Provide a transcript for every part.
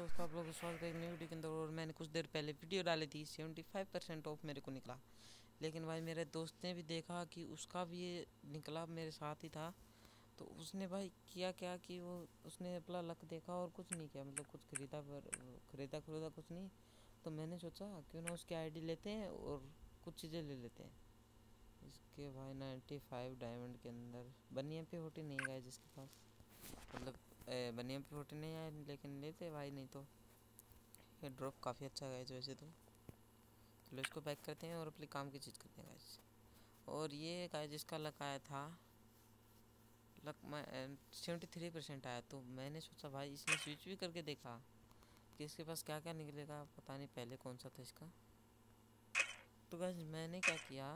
दोस्तों, आप लोगों को स्वागत है एक नई वीडियो के अंदर। और मैंने कुछ देर पहले वीडियो डाली थी 75% ऑफ मेरे को निकला। लेकिन भाई मेरे दोस्त ने भी देखा कि उसका भी ये निकला, मेरे साथ ही था। तो उसने भाई किया क्या कि वो उसने अपना लक देखा और कुछ नहीं किया, मतलब कुछ खरीदा कुछ नहीं। तो मैंने सोचा क्यों ना उसकी आईडी लेते हैं और कुछ चीज़ें ले लेते हैं। इसके भाई 95 डायमंड के अंदर बनी MP40 नहीं गए जिसके पास, मतलब बनी MP40 नहीं आए, लेकिन लेते भाई। नहीं तो ये ड्रॉप काफ़ी अच्छा है गाइस वैसे तो। चलो इसको बैक करते हैं और अपने काम की चीज़ करते हैं गाइस। और ये गाइस जिसका लक आया था, लक मैं 73% आया। तो मैंने सोचा भाई इसने स्विच भी करके देखा कि इसके पास क्या क्या निकलेगा, पता नहीं पहले कौन सा था इसका। तो गाइस मैंने क्या किया,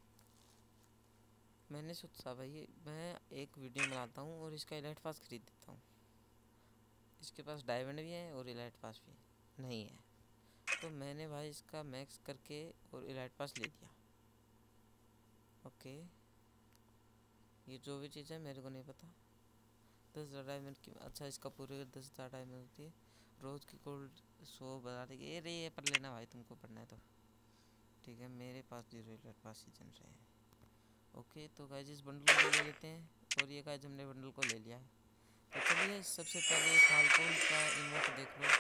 मैंने सोचा भाई मैं एक वीडियो बनाता हूँ और इसका इलाइट पास खरीद देता हूँ। इसके पास डायमंड भी है और इलाइट पास भी नहीं है। तो मैंने भाई इसका मैक्स करके और इलाइट पास ले लिया। ओके, ये जो भी चीज़ है मेरे को नहीं पता। 10,000 डायमंड की, अच्छा इसका पूरे 10,000 डायमंड होती है। रोज़ की गोल्ड 100 बता देगी। ये पढ़ लेना भाई, तुमको पढ़ना है तो ठीक है। मेरे पास 0 इलाइट पास ही चल रहे हैं। ओके, तो गाइस इस बंडल को ले लेते हैं। और ये गाइस हमने बंडल को ले लिया है। तो चलिए सबसे पहले फाल्कन का इमोट देख लो,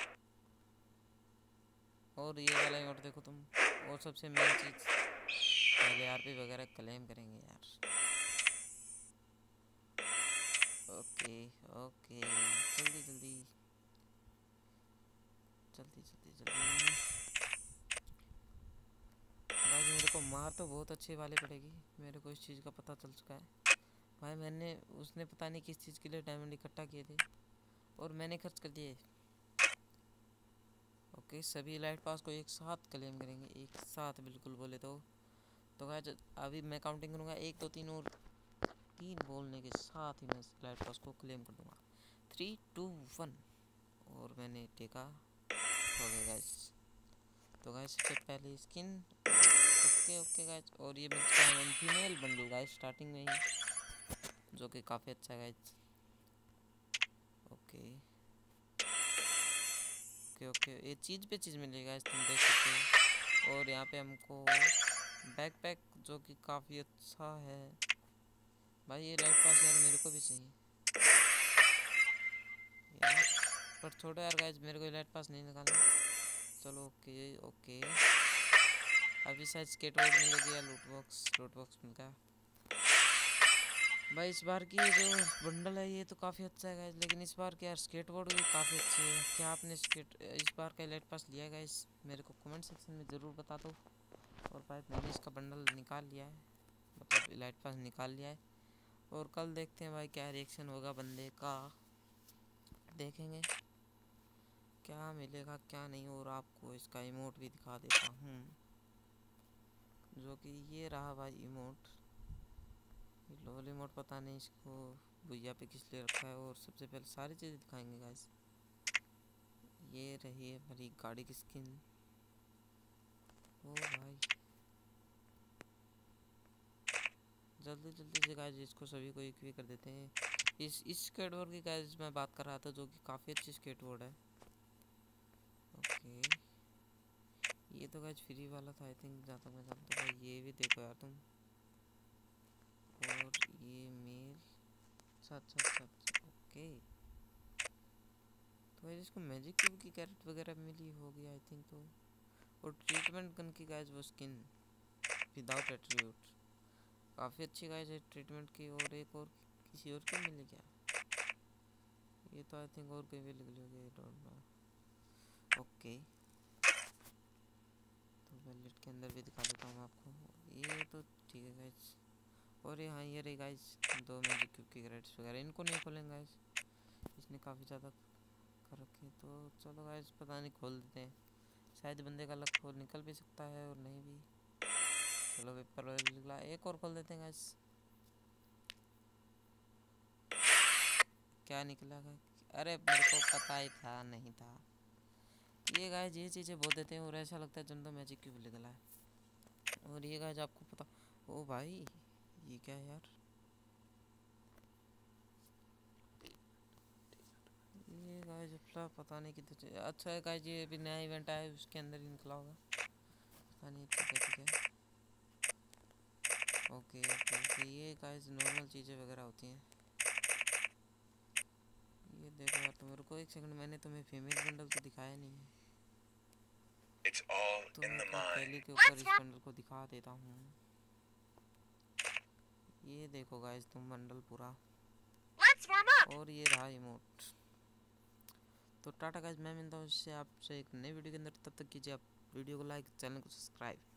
और ये वाला इमोट देखो तुम। और सबसे मेन चीज़, पहले RP वगैरह क्लेम करेंगे यार। ओके ओके, जल्दी जल्दी जल्दी जल्दी जल्दी। गाइस मेरे को मार तो बहुत अच्छी वाली पड़ेगी, मेरे को इस चीज़ का पता चल चुका है भाई। मैंने उसने पता नहीं किस चीज़ के लिए डायमंड इकट्ठा किए थे और मैंने खर्च कर दिए। ओके, सभी लाइट पास को एक साथ क्लेम करेंगे, एक साथ बिल्कुल बोले तो गाइस अभी मैं काउंटिंग करूँगा 1 2 3, और 3 बोलने के साथ ही मैं लाइट पास को क्लेम कर दूँगा। 3 2 1, और मैंने टेका। हो गया गाइस। तो गाइस सबसे पहले स्किन, ओके ओके गाइस। और ये मिलता है फीमेल बंडल गाइस स्टार्टिंग में ही, जो कि काफ़ी अच्छा है गाइस। ओके ओके ओके, ये चीज़ पे चीज़ मिलेगा गाइस, तुम देख सकते हो। और यहाँ पे हमको बैकपैक, जो कि काफ़ी अच्छा है भाई। ये लाइट पास यार मेरे को भी चाहिए यार, पर छोड़ो यार गाइस, मेरे को लाइट पास नहीं निकालना। चलो ओके ओके, अभी शायद स्केटबोर्ड मिलेगी या लूट बॉक्स मिलता है भाई। इस बार की जो बंडल है ये तो काफ़ी अच्छा है गाइस, लेकिन इस बार की यार स्केटबोर्ड भी काफ़ी अच्छी है। क्या आपने इस बार का लाइट पास लिया है गाइस, मेरे को कमेंट सेक्शन में ज़रूर बता दो। और भाई मैंने इसका बंडल निकाल लिया है, मतलब लाइट पास निकाल लिया है। और कल देखते हैं भाई क्या रिएक्शन होगा बंदे का, देखेंगे क्या मिलेगा क्या नहीं। और आपको इसका इमोट भी दिखा देता हूँ, जो कि ये रहा भाई इमोट। लोल इमोट पता नहीं इसको भुइया पे किस लिए रखा है। और सबसे पहले सारी चीज़ें दिखाएंगे गाइस। ये रही है हमारी गाड़ी की स्किन। ओ भाई जल्दी जल्दी से गाइस इसको सभी को इक्वी कर देते हैं। इस स्केटबोर्ड की गाइस मैं बात कर रहा था, जो कि काफ़ी अच्छी स्केटबोर्ड है। ओके, ये तो गाइस फ्री वाला था आई थिंक, जहाँ तक मैं जानता हूँ। ये भी देखो यार तुम, और ये मेल, अच्छा अच्छा अच्छा अच्छा ओके। तो गाइस इसको मैजिक क्यूब की कैरेट वगैरह मिली होगी आई थिंक तो। और ट्रीटमेंट गन की गाइस वो स्किन विदाउट एट्रीब्यूट काफ़ी अच्छी गाइस है ट्रीटमेंट की। और एक और किसी और की मिली क्या, ये तो आई थिंक और कहीं भी निकली होगी, डोंट नो। ओके, तो वैलेट के अंदर भी दिखा देता हूँ आपको, ये तो ठीक है गाइस। और ये हाँ ये रही गाइस 2 मैजिक क्यूब की कैरेट्स वगैरह, इनको नहीं खोलेंगे गाइस, इसने काफ़ी ज़्यादा कर रखे। तो चलो गाइस पता नहीं, खोल देते हैं, शायद बंदे का लक खोल निकल भी सकता है और नहीं भी। चलो पेपर निकला, एक और खोल देते हैं गाइस। क्या निकला गाइस, अरे मेरे को पता ही था, नहीं था ये गाइस। ये चीज़ें बोल देते हैं और ऐसा लगता है जब तो मैजिक क्यूब निकला है। और ये गाइस आपको पता, ओ भाई ये क्या है यार, ये गाइस अपना पता नहीं कितने अच्छा है गाइस, ये अभी नया इवेंट आया है उसके अंदर ही निकला होगा, पता नहीं। ठीक है ओके ओके ओके। ये गाइस नॉर्मल चीज़ें वगैरह होती हैं। ये देखो यार, तो मेरे को एक सेकंड, मैंने तुम्हें फीमेल बंडल तो दिखाया नहीं है, तो मैं अपनी पहली के ऊपर इस बंडल को दिखा देता हूँ। ये देखो गाइस तुम बंडल पूरा, और ये रहा इमोट। तो टाटा गाइस, मैं मिलता हूँ इससे आपसे एक नई वीडियो के अंदर, तब तक कीजिए आप वीडियो को लाइक, चैनल को सब्सक्राइब।